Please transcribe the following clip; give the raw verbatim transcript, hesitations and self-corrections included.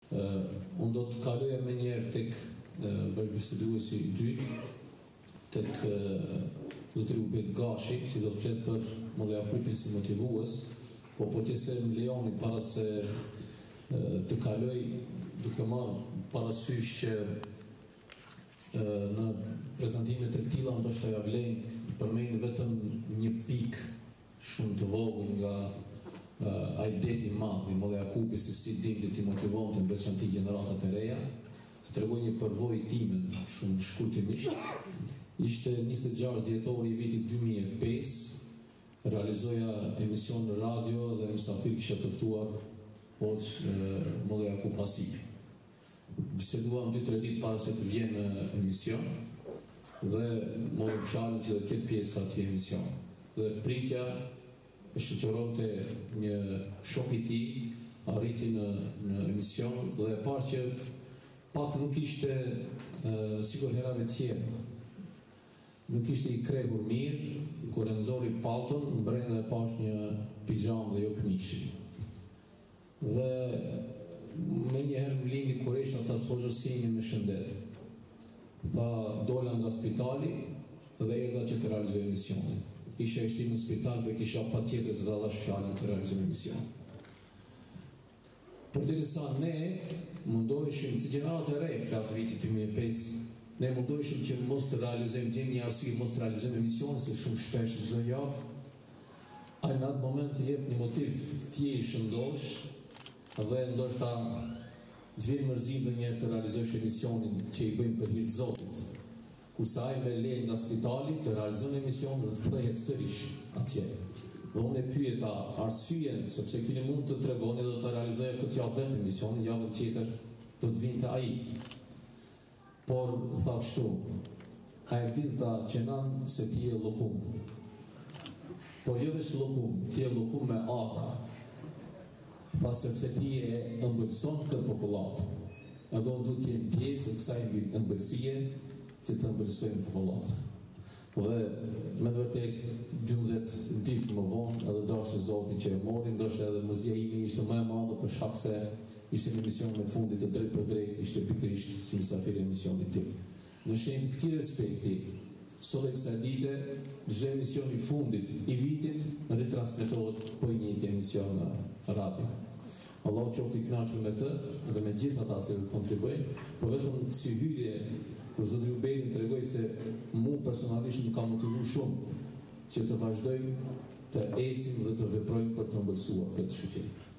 Uh, unë do të kaloja me njerë tek uh, bashkëbiseduesi i dytë, tek uh, zotëri Ubed Gashi, si do të fletë për Molla Jakupin si motivues, po po tjese më lejoni para se uh, të kaloj, duke marrë parasysh që uh, në prezentimet e këtilla ndoshta ja vlen përmend vetëm një pikë shumë të vogël nga Uh, ai deti madh i Molla Jakupit se si dinte ti motivonte në veçantë gjeneratat e reja, të tregoj një përvojë timen shumë shkurtimisht. Ishte njëzet e gjashtë dhjetori i vitit dy mijë e pesë, realizoja emision në radio dhe mysafir kisha të ftuar hoç uh, Molla Jakup Nasipi. Biseduam dy tre ditë para se të vjen në emision dhe morëm fjalën që do të ketë pjesë atij emision. Dhe pritja e shoqëronte një shok i tij, arriti në, në emision dhe e parë që pak nuk ishte uh, sikur herave tjera. Nuk ishte i krehur mirë, kur e nxori pallton, brenda e pash një pijam dhe jo këmish. Dhe me njëherë më lindi kurreshta ta sfoxosini me shëndet. Tha dola nga spitali dhe erdha që të realizoj emisionin. Isha ishtim në spital dhe kisha pa tjetër zë dhe dhash fjallën të realizim emision. Por të sa ne mundoheshim, si gjenerat e rej, flasë vitit dy mijë e pesë, ne mundoheshim që mos të realizojmë, gjenë një arsye, mos të realizojmë emision, se shumë shpesh çdo javë, a në atë moment të jep një motiv tje i shëndosh, dhe ndoshta të vjen mërzi dhe njerë të realizojsh emisionin që i bëjmë për hir të Zotit. Kurse ai me lejnë nga spitali të realizon emision dhe të kthehet sërish atje. Dhe unë e pyeta arsyen, sepse keni mund të tregoni dhe të realizoja këtë javë vetë emisionin, javën tjetër do të vinte ai. Por tha kështu, a e din tha që nan se ti e llokum. Por jo veç llokum, ti e llokum me ara. Pas sepse ti e ëmbëlson këtë popullat. Edhe unë du t'jem pjesë e kësaj ëmbëlsie që të ëmbëlsojmë popullat. Dhe me të vërtet dymbëdhjetë ditë më vonë, edhe dashur Zoti që e mori, ndoshta edhe mërzia ime ishte më e madhe për shkak se ishte një emision me fundit të drejt për drejt, ishte pikërisht si mysafir e emisionit tim. Në shenjë të këtij respekti, sot e kësaj dite, çdo emision i fundit i vitit ritransmetohet po i njëjti emision në radio. Allah qoftë i kënaqur me të dhe me gjithë ata që kontribuojnë, por vetëm si hyrje kur zoti Ubedi tregoi se mu personalisht më ka motivuar shumë që të vazhdojmë të ecim dhe të veprojmë për të ëmbëlsuar këtë shoqëri.